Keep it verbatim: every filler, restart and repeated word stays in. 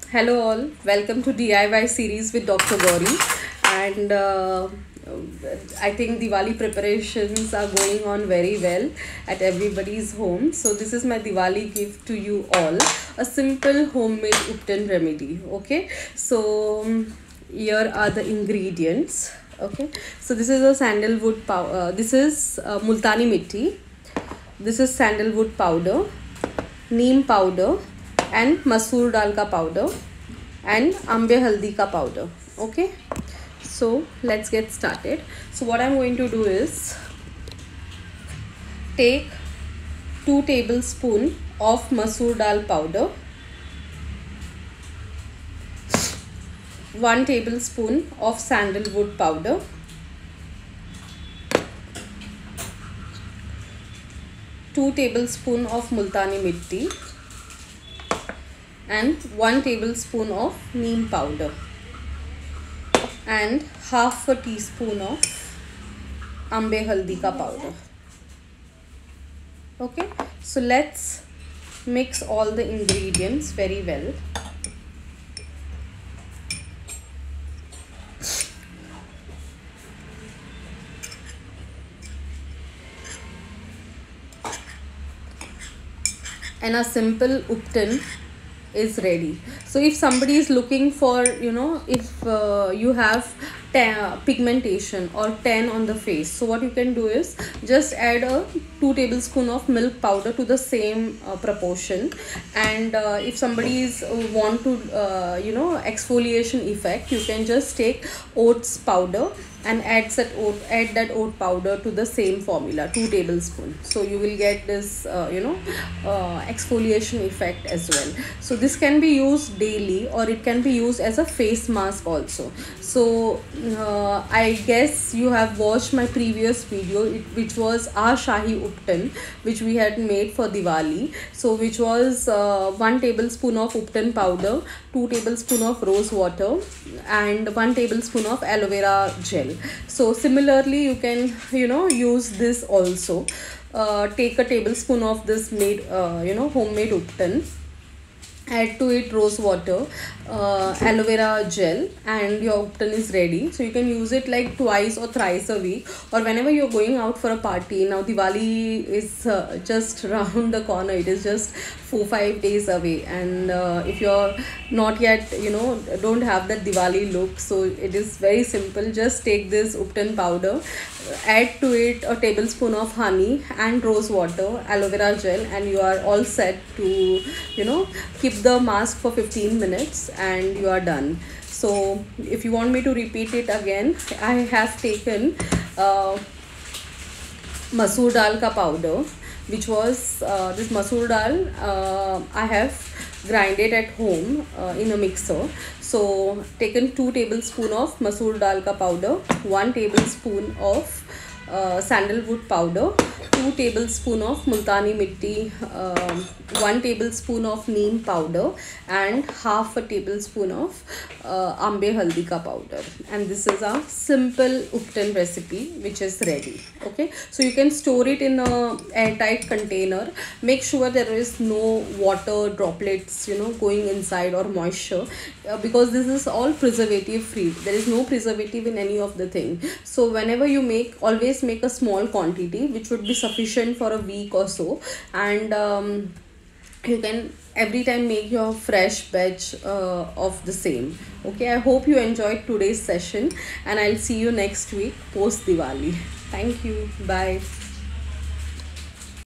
Hello all, welcome to D I Y series with Doctor Gauri. And uh, I think Diwali preparations are going on very well at everybody's home. So this is my Diwali gift to you all, a simple homemade Upton remedy. Okay, so um, here are the ingredients. Okay, so this is a sandalwood pow- uh, this is uh, multani mitti, this is sandalwood powder, neem powder, and masoor dal ka powder, and ambe haldi ka powder. Okay, so let's get started. So what I'm going to do is take two tablespoon of masoor dal powder, one tablespoon of sandalwood powder, two tablespoon of multani mitti, and one tablespoon of neem powder, and half a teaspoon of ambe haldi ka powder. Okay, so let's mix all the ingredients very well. And a simple Upton is ready. So if somebody is looking for, you know, if uh, you have tan, pigmentation or tan on the face, so what you can do is just add a two tablespoon of milk powder to the same uh, proportion. And uh, if somebody is uh, want to uh, you know exfoliation effect, you can just take oats powder and add that oat add that oat powder to the same formula, two tablespoons. So you will get this uh, you know uh, exfoliation effect as well. So this can be used daily, or it can be used as a face mask also. So uh, I guess you have watched my previous video, it, which was our Shahi Upton, which we had made for Diwali. So which was uh, one tablespoon of Upton powder, two tablespoon of rose water, and one tablespoon of aloe vera gel. So similarly you can you know use this also. Uh, take a tablespoon of this made uh, you know homemade Upton, add to it rose water, uh, aloe vera gel, and your Upton is ready. So you can use it like twice or thrice a week, or whenever you're going out for a party. Now Diwali is uh, just around the corner, it is just four five days away, and uh, if you're not yet you know don't have that Diwali look, so it is very simple. Just take this Upton powder, add to it a tablespoon of honey and rose water, aloe vera gel, and you are all set to you know keep the mask for fifteen minutes, and you are done. So if you want me to repeat it again, I have taken uh, masoor dal ka powder, which was uh, this masoor dal uh, I have grinded at home uh, in a mixer. So taken two tablespoon of masoor dal ka powder, one tablespoon of uh, sandalwood powder, two tablespoon of multani mitti, uh, one tablespoon of neem powder, and half a tablespoon of uh, ambe haldi ka powder. And this is a simple Upton recipe which is ready. Okay, so you can store it in a airtight container. Make sure there is no water droplets you know going inside, or moisture, uh, because this is all preservative free. There is no preservative in any of the thing. So whenever you make, always make a small quantity which would be sufficient for a week or so. And um, you can every time make your fresh batch uh, of the same. Okay, I hope you enjoyed today's session, and I'll see you next week post Diwali. Thank you. Bye.